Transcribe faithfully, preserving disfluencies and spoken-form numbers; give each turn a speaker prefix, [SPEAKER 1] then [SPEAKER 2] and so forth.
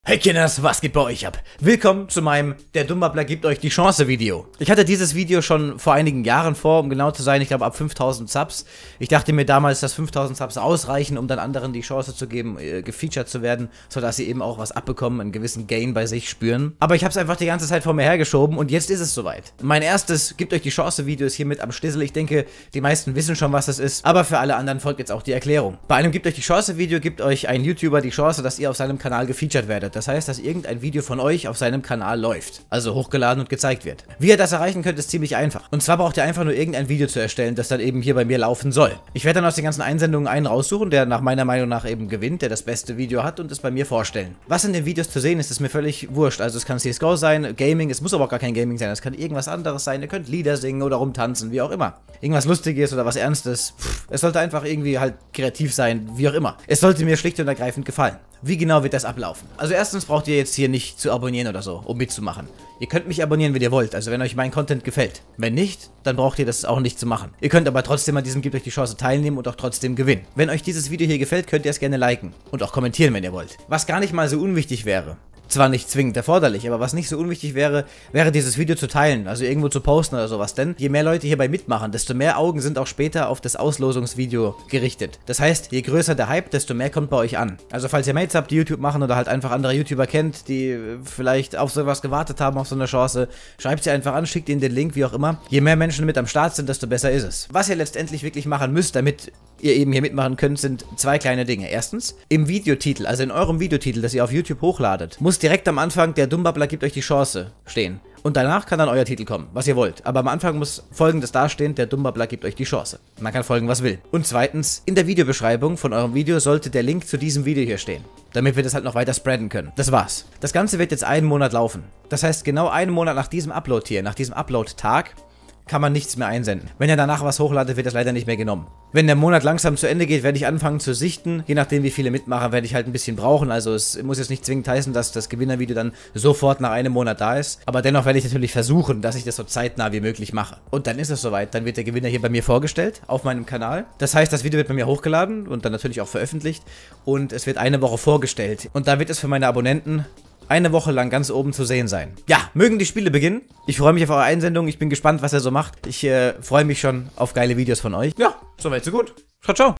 [SPEAKER 1] Hey Kinders, was geht bei euch ab? Willkommen zu meinem Der Dummbabbler gibt euch die Chance Video. Ich hatte dieses Video schon vor einigen Jahren vor, um genau zu sein, ich glaube ab fünftausend Subs. Ich dachte mir damals, dass fünftausend Subs ausreichen, um dann anderen die Chance zu geben, äh, gefeatured zu werden, sodass sie eben auch was abbekommen, einen gewissen Gain bei sich spüren. Aber ich habe es einfach die ganze Zeit vor mir hergeschoben und jetzt ist es soweit. Mein erstes Gibt euch die Chance Video ist hiermit am Schlüssel. Ich denke, die meisten wissen schon, was das ist, aber für alle anderen folgt jetzt auch die Erklärung. Bei einem Gibt euch die Chance Video gibt euch ein YouTuber die Chance, dass ihr auf seinem Kanal gefeatured werdet. Das heißt, dass irgendein Video von euch auf seinem Kanal läuft, also hochgeladen und gezeigt wird. Wie ihr das erreichen könnt, ist ziemlich einfach. Und zwar braucht ihr einfach nur irgendein Video zu erstellen, das dann eben hier bei mir laufen soll. Ich werde dann aus den ganzen Einsendungen einen raussuchen, der nach meiner Meinung nach eben gewinnt, der das beste Video hat und es bei mir vorstellen. Was in den Videos zu sehen ist, ist mir völlig wurscht. Also es kann C S G O sein, Gaming, es muss aber auch gar kein Gaming sein, es kann irgendwas anderes sein, ihr könnt Lieder singen oder rumtanzen, wie auch immer. Irgendwas Lustiges oder was Ernstes. Pff, es sollte einfach irgendwie halt kreativ sein, wie auch immer. Es sollte mir schlicht und ergreifend gefallen. Wie genau wird das ablaufen? Also erstens braucht ihr jetzt hier nicht zu abonnieren oder so, um mitzumachen. Ihr könnt mich abonnieren, wenn ihr wollt, also wenn euch mein Content gefällt. Wenn nicht, dann braucht ihr das auch nicht zu machen. Ihr könnt aber trotzdem an diesem Gibt euch die Chance teilnehmen und auch trotzdem gewinnen. Wenn euch dieses Video hier gefällt, könnt ihr es gerne liken und auch kommentieren, wenn ihr wollt. Was gar nicht mal so unwichtig wäre. Zwar nicht zwingend erforderlich, aber was nicht so unwichtig wäre, wäre dieses Video zu teilen, also irgendwo zu posten oder sowas, denn je mehr Leute hierbei mitmachen, desto mehr Augen sind auch später auf das Auslosungsvideo gerichtet. Das heißt, je größer der Hype, desto mehr kommt bei euch an. Also falls ihr Mates habt, die YouTube machen oder halt einfach andere YouTuber kennt, die vielleicht auf sowas gewartet haben, auf so eine Chance, schreibt sie einfach an, schickt ihnen den Link, wie auch immer. Je mehr Menschen mit am Start sind, desto besser ist es. Was ihr letztendlich wirklich machen müsst, damit ihr eben hier mitmachen könnt, sind zwei kleine Dinge. Erstens, im Videotitel, also in eurem Videotitel, das ihr auf YouTube hochladet, muss direkt am Anfang Der Dummbabbler gibt euch die Chance stehen. Und danach kann dann euer Titel kommen, was ihr wollt. Aber am Anfang muss Folgendes dastehen: Der Dummbabbler gibt euch die Chance. Man kann folgen, was will. Und zweitens, in der Videobeschreibung von eurem Video sollte der Link zu diesem Video hier stehen, damit wir das halt noch weiter spreaden können. Das war's. Das Ganze wird jetzt einen Monat laufen. Das heißt, genau einen Monat nach diesem Upload hier, nach diesem Upload-Tag, kann man nichts mehr einsenden. Wenn ihr danach was hochladet, wird das leider nicht mehr genommen. Wenn der Monat langsam zu Ende geht, werde ich anfangen zu sichten. Je nachdem, wie viele mitmachen, werde ich halt ein bisschen brauchen. Also es muss jetzt nicht zwingend heißen, dass das Gewinnervideo dann sofort nach einem Monat da ist. Aber dennoch werde ich natürlich versuchen, dass ich das so zeitnah wie möglich mache. Und dann ist es soweit. Dann wird der Gewinner hier bei mir vorgestellt, auf meinem Kanal. Das heißt, das Video wird bei mir hochgeladen und dann natürlich auch veröffentlicht. Und es wird eine Woche vorgestellt. Und da wird es für meine Abonnenten eine Woche lang ganz oben zu sehen sein. Ja, mögen die Spiele beginnen. Ich freue mich auf eure Einsendung. Ich bin gespannt, was ihr so macht. Ich äh, freue mich schon auf geile Videos von euch. Ja, soweit so gut. Ciao, ciao.